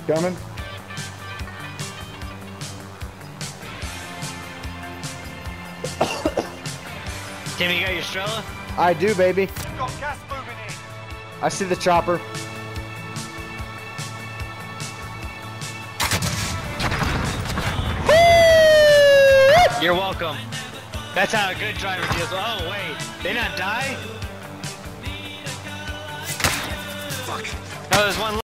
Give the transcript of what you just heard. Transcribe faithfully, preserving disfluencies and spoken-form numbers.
Coming. Timmy, you got your Strela? I do, baby. Got gas moving in. I see the chopper. You're welcome. That's how a good driver deals. Oh wait, they not die? Fuck. No, there's one.